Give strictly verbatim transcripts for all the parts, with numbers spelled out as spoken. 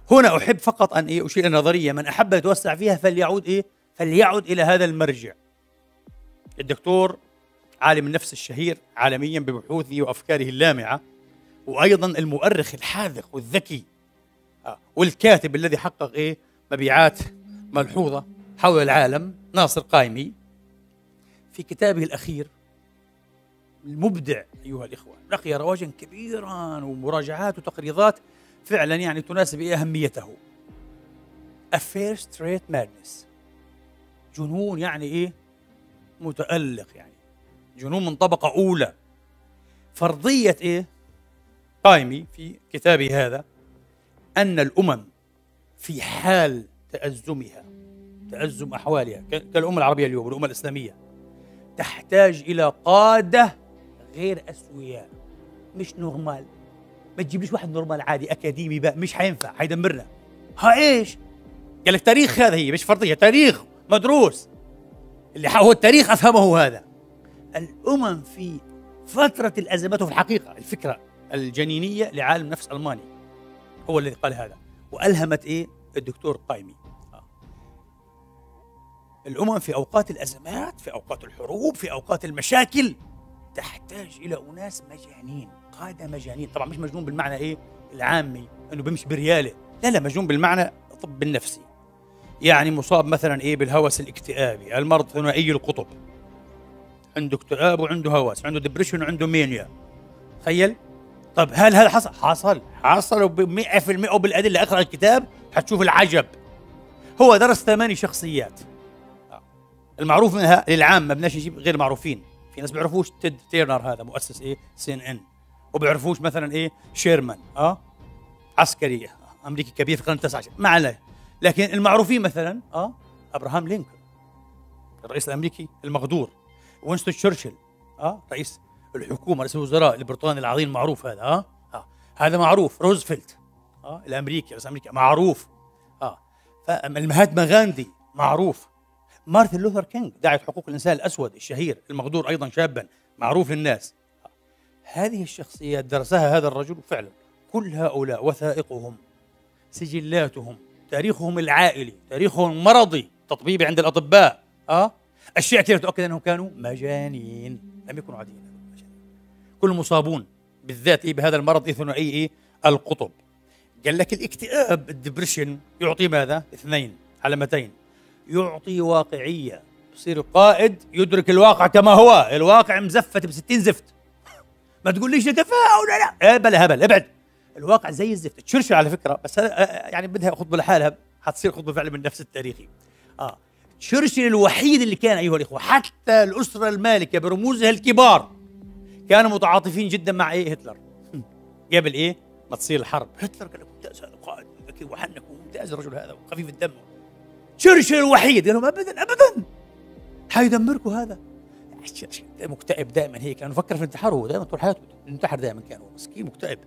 هنا أحب فقط أن إيه أشير إلى نظرية، من أحب يتوسع فيها فليعود إيه فليعد إلى هذا المرجع. الدكتور عالم النفس الشهير عالميا ببحوثه وأفكاره اللامعة، وأيضا المؤرخ الحاذق والذكي آه. والكاتب الذي حقق إيه مبيعات ملحوظة حول العالم، ناصر قايمي، في كتابه الأخير المبدع أيها الإخوة، لقي رواجا كبيرا ومراجعات وتقريضات فعلا يعني تناسب إيه أهميته. A first rate madness، جنون يعني إيه متألق، يعني جنون من طبقة أولى. فرضية إيه قايمي في كتابه هذا أن الأمم في حال تأزمها، تأزم أحوالها كالأمة العربية اليوم والأمة الإسلامية، تحتاج إلى قادة غير أسوياء، مش نورمال. ما تجيبليش واحد نورمال عادي أكاديمي بقى، مش حينفع، حيدمرنا. ها إيش؟ قال لك تاريخ، هذا هي مش فرضية، تاريخ مدروس، اللي هو التاريخ أفهمه هذا. الأمم في فترة الأزمات، في الحقيقة الفكرة الجنينية لعالم نفس ألماني هو الذي قال هذا، وألهمت إيه الدكتور قايمي. آه. الأمم في أوقات الأزمات، في أوقات الحروب، في أوقات المشاكل، تحتاج إلى أناس مجانين، قادة مجانين. طبعا مش مجنون بالمعنى إيه العامي إنه بيمشي برياله، لا لا، مجنون بالمعنى الطب النفسي، يعني مصاب مثلا إيه بالهوس الاكتئابي، المرض ثنائي القطب، عنده اكتئاب وعنده هوس، عنده ديبريشن وعنده مانيا. تخيل. طب هل هذا حصل؟ حصل حصل بمئة في المئة، وبالأدلة اقرأ الكتاب حتشوف العجب. هو درس ثماني شخصيات، المعروف منها للعامة، ما بدناش نجيب غير معروفين. في ناس بيعرفوش تيد تيرنر، هذا مؤسس ايه سي ان ان، وبيعرفوش مثلا ايه شيرمان، اه عسكري امريكي كبير في القرن التاسع عشر، ما عليه. لكن المعروفين مثلا اه ابراهام لينكولن الرئيس الامريكي المغدور، وينستون تشرشل اه رئيس الحكومه، رئيس الوزراء البريطاني العظيم معروف هذا، اه, آه. هذا معروف. روزفلت اه الامريكي، رئيس امريكا معروف. اه فالمهاتما غاندي معروف. مارتن لوثر كينج داعية حقوق الإنسان الأسود الشهير المغدور أيضا شابا، معروف للناس. هذه الشخصيات درسها هذا الرجل فعلا. كل هؤلاء وثائقهم، سجلاتهم، تاريخهم العائلي، تاريخهم المرضي، تطبيبي عند الأطباء، أه؟ أشياء كثيرة تؤكد أنهم كانوا مجانين، لم يكونوا عاديين، كلهم مصابون بالذات إيه بهذا المرض الثنائي إيه القطب. قال لك الاكتئاب الدبريشن يعطي ماذا؟ اثنين علامتين، يعطي واقعية، يصير القائد يدرك الواقع كما هو، الواقع مزفت بستين زفت. ما تقول ليش تفاؤل، لا لا بلا هبل، ابعد، الواقع زي الزفت. تشرشل على فكرة، بس هذا يعني بدها خطبة لحالها، حتصير خطبة فعلا من نفس التاريخي. اه تشرشل الوحيد اللي كان أيها الإخوة، حتى الأسرة المالكة برموزها الكبار كانوا متعاطفين جدا مع إيه هتلر قبل إيه ما تصير الحرب. هتلر قال لك ممتاز هذا قائد ذكي وحنك وممتاز الرجل هذا وخفيف الدم. تشرشل الوحيد قال لهم ابدا ابدا حيدمركم هذا. تشرشل مكتئب دائما، هيك كان يفكر في الانتحار، هو دائما طول حياته ينتحر دائما، كان هو مسكين مكتئب.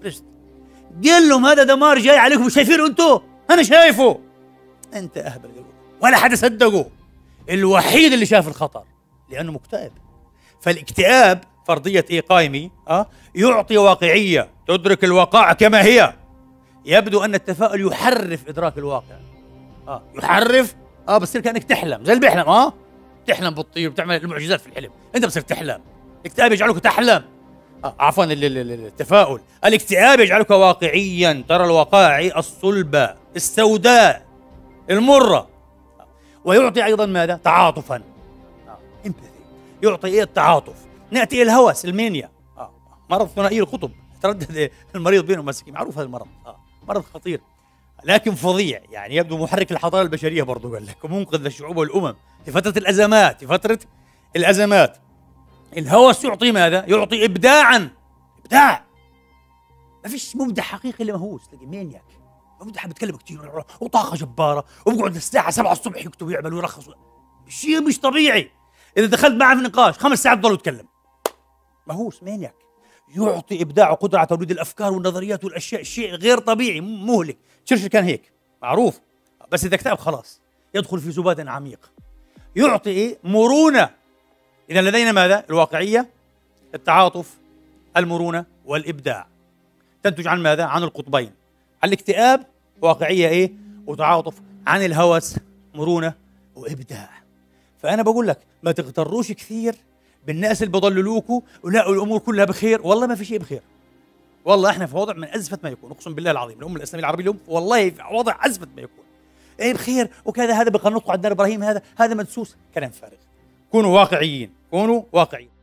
قال لهم هذا دمار جاي عليكم، مش شايفينه انتم؟ انا شايفه. انت اهبل، قالوا ولا حدا صدقه. الوحيد اللي شاف الخطر لانه مكتئب. فالاكتئاب فرضيه ايه قايمي اه يعطي واقعيه، تدرك الواقع كما هي. يبدو ان التفاؤل يحرف ادراك الواقع، اه يحرف، اه بصير كانك تحلم زي اللي بيحلم، اه تحلم بتطير وبتعمل المعجزات في الحلم، انت بصير تحلم. الاكتئاب يجعلك تحلم، آه عفوا التفاؤل. الاكتئاب يجعلك واقعيا، ترى الوقائع الصلبة السوداء المرة. آه. ويعطي ايضا ماذا؟ تعاطفا، آه. يعطي ايه التعاطف. ناتي الى الهوس المانيا، آه. مرض ثنائي القطب، تردد المريض بينهم مسكين، معروف هذا المرض، آه. مرض خطير لكن فظيع، يعني يبدو محرك للحضارة البشرية برضو، قال لك ومنقذ للشعوب والأمم في فترة الأزمات. في فترة الأزمات الهوس يعطي ماذا؟ يعطي إبداعا، إبداع. ما فيش مبدع حقيقي إلا مهووس، تلاقي مانياك مبدع بيتكلم كثير وطاقة جبارة، وبقعد الساعة سبعة الصبح يكتب ويعمل ويرخص، شيء مش طبيعي. إذا دخلت معه في نقاش خمس ساعات ضل يتكلم، مهووس مانياك. يعطي إبداع وقدرة على توليد الأفكار والنظريات والأشياء، شيء غير طبيعي مهلك. تشرشل كان هيك معروف، بس إذا اكتئب خلاص يدخل في زباد عميق. يعطي إيه؟ مرونة. إذا لدينا ماذا؟ الواقعية، التعاطف، المرونة والإبداع، تنتج عن ماذا؟ عن القطبين. عن الاكتئاب واقعية إيه وتعاطف، عن الهوس مرونة وإبداع. فأنا بقول لك ما تغتروش كثير بالناس اللي بضللوكوا ولا الأمور كلها بخير. والله ما في شيء بخير، والله احنا في وضع من ازفه ما يكون، اقسم بالله العظيم الامه الاسلاميه العربيه اليوم والله في وضع ازفه ما يكون. ايه بخير وكذا، هذا بقنطوا عندنا ابراهيم، هذا هذا مدسوس، كلام فارغ. كونوا واقعيين، كونوا واقعيين.